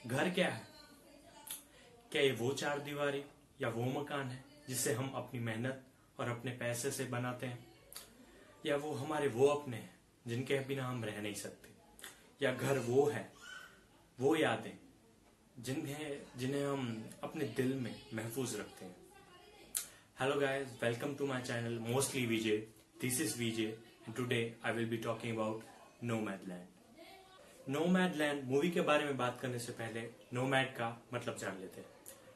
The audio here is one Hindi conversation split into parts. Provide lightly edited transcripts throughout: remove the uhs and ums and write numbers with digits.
घर क्या है? क्या ये वो चार दीवारी या वो मकान है जिसे हम अपनी मेहनत और अपने पैसे से बनाते हैं, या वो हमारे वो अपने हैं जिनके बिना हम रह नहीं सकते, या घर वो है, वो यादें जिन्हें जिन्हें हम अपने दिल में महफूज रखते हैं। Hello guys, welcome to my channel Mostly VJ. This is VJ and today I will be talking about Nomadland. Nomadland movie के बारे में बात करने से पहले नोमैड का मतलब जान लेते हैं।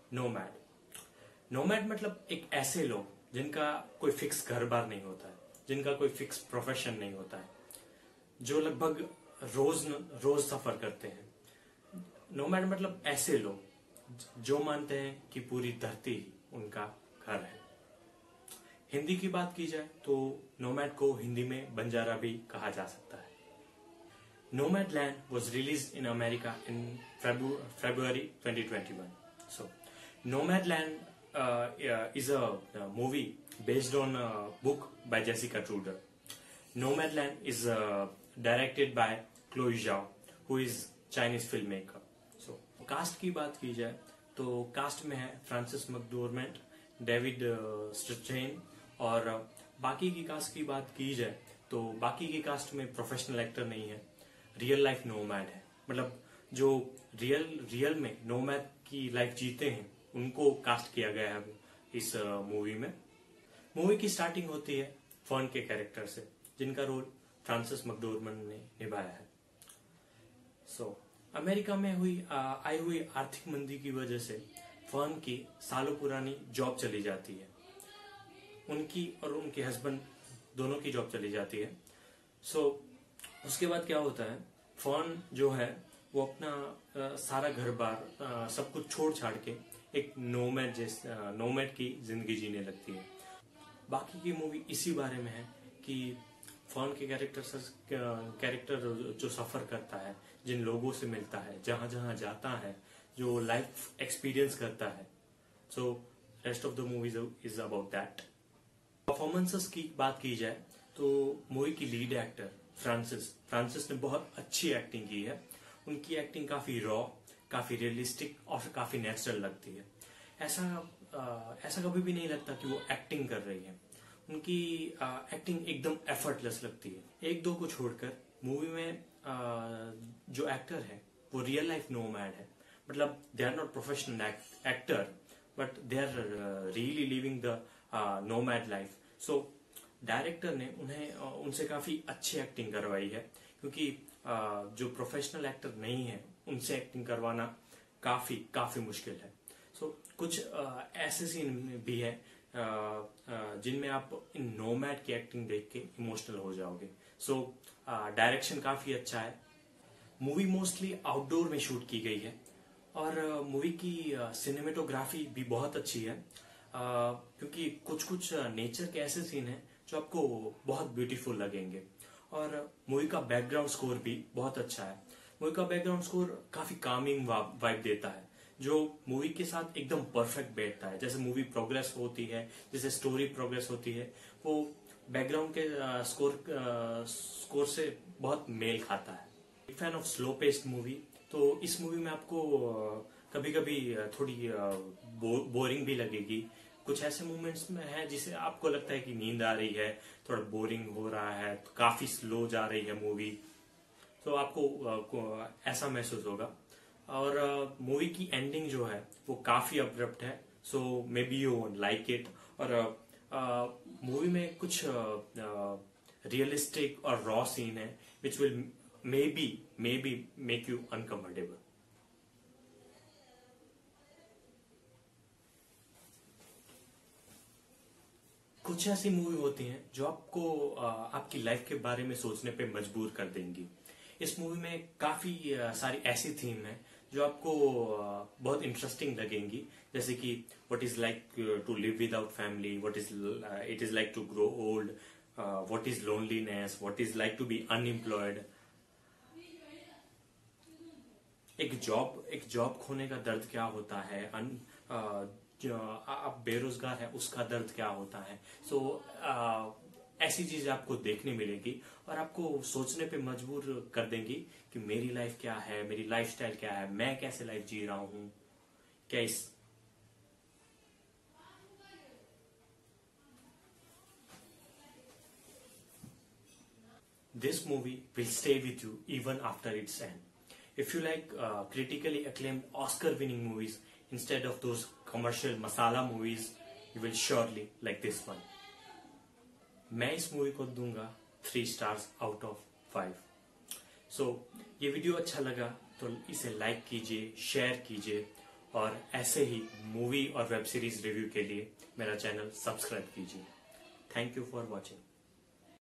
नोमैड मतलब एक ऐसे लोग जिनका कोई फिक्स घर बार नहीं होता है, जिनका कोई फिक्स प्रोफेशन नहीं होता है, जो लगभग रोज सफर करते हैं। नोमैड मतलब ऐसे लोग जो मानते हैं कि पूरी धरती ही उनका घर है। हिंदी की बात की जाए तो नोमैड को हिंदी में बंजारा भी कहा जा सकता है। Nomadland was released in America in February 2021. So, Nomadland is a movie based on a book by Jessica Truder. Nomadland is directed by Chloe Zhao, who is Chinese filmmaker. So, cast की बात की जाए तो कास्ट में है फ्रांसिस मैकडोरमेंट, डेविड स्ट्रेचेन, और बाकी की कास्ट की बात की जाए तो बाकी की कास्ट में प्रोफेशनल एक्टर नहीं है, रियल लाइफ नोमैड है। मतलब जो रियल में नोमैड की लाइफ जीते हैं उनको कास्ट किया गया है इस मूवी में। मूवी की स्टार्टिंग होती है फर्न के कैरेक्टर से, जिनका रोल फ्रांसिस मैकडोरमेंट ने निभाया है। अमेरिका में आई हुई आर्थिक मंदी की वजह से फर्न की सालों पुरानी जॉब चली जाती है। उनकी और उनके हस्बैंड दोनों की जॉब चली जाती है। उसके बाद क्या होता है, फर्न जो है वो अपना सारा घर बार सब कुछ छोड़ छाड़ के एक नोमैड की जिंदगी जीने लगती है। बाकी की मूवी इसी बारे में है कि फर्न के कैरेक्टर जो सफर करता है, जिन लोगों से मिलता है, जहां जहां जाता है, जो लाइफ एक्सपीरियंस करता है। Rest of the movie is about that. Performances की बात की जाए तो मूवी की लीड एक्टर फ्रांसिस ने बहुत अच्छी एक्टिंग की है। उनकी एक्टिंग काफी रॉ, काफी रियलिस्टिक और काफी नेचुरल लगती है। ऐसा कभी भी नहीं लगता कि वो एक्टिंग कर रही है। उनकी एक्टिंग एकदम एफर्टलेस लगती है। एक दो को छोड़कर मूवी में जो एक्टर है वो रियल लाइफ नोमैड है। मतलब they are not professional actor, but they are really living the nomad life. Director ने उनसे काफी अच्छी एक्टिंग करवाई है, क्योंकि जो प्रोफेशनल एक्टर नहीं है उनसे एक्टिंग करवाना काफी मुश्किल है। कुछ ऐसे सीन भी है जिनमें आप इन नोमैड की एक्टिंग देख के इमोशनल हो जाओगे। डायरेक्शन काफी अच्छा है। मूवी मोस्टली आउटडोर में शूट की गई है और मूवी की सिनेमेटोग्राफी भी बहुत अच्छी है, क्योंकि कुछ नेचर के ऐसे सीन हैं जो आपको बहुत ब्यूटीफुल लगेंगे। और मूवी का बैकग्राउंड स्कोर भी बहुत अच्छा है। मूवी का बैकग्राउंड स्कोर काफी कामिंग वाइब देता है, जो मूवी के साथ एकदम परफेक्ट बैठता है। जैसे मूवी प्रोग्रेस होती है, जैसे स्टोरी प्रोग्रेस होती है, वो बैकग्राउंड के स्कोर से बहुत मेल खाता है। एक fan of slow paced movie, तो इस मूवी में आपको कभी कभी थोड़ी बोरिंग भी लगेगी। कुछ ऐसे मोमेंट्स में है जिसे आपको लगता है कि नींद आ रही है, थोड़ा बोरिंग हो रहा है, तो काफी स्लो जा रही है मूवी, तो आपको ऐसा महसूस होगा। और मूवी की एंडिंग जो है वो काफी अब्रप्ट है, so maybe you won't like it. और मूवी में कुछ रियलिस्टिक और रॉ सीन है which will maybe make you uncomfortable. कुछ ऐसी मूवी होती हैं जो आपको आपकी लाइफ के बारे में सोचने पे मजबूर कर देंगी। इस मूवी में काफी सारी ऐसी थीम है जो आपको बहुत इंटरेस्टिंग लगेंगी, जैसे कि what is like to live without family, what is it is like to grow old, what is loneliness, what is like to be unemployed. एक जॉब खोने का दर्द क्या होता है, आप बेरोजगार है उसका दर्द क्या होता है। ऐसी चीजें आपको देखने मिलेंगी और आपको सोचने पे मजबूर कर देंगी कि मेरी लाइफ क्या है, मेरी लाइफस्टाइल क्या है, मैं कैसे लाइफ जी रहा हूं, क्या इस This movie will stay with you even after its end. If you like critically acclaimed Oscar-winning movies instead of those commercial masala movies, you will surely like this one. मैं इस मूवी को दूंगा 3 स्टार्स आउट ऑफ 5. सो ये वीडियो अच्छा लगा तो इसे लाइक कीजिए, शेयर कीजिए और ऐसे ही मूवी और वेब सीरीज रिव्यू के लिए मेरा चैनल सब्सक्राइब कीजिए. Thank you for watching.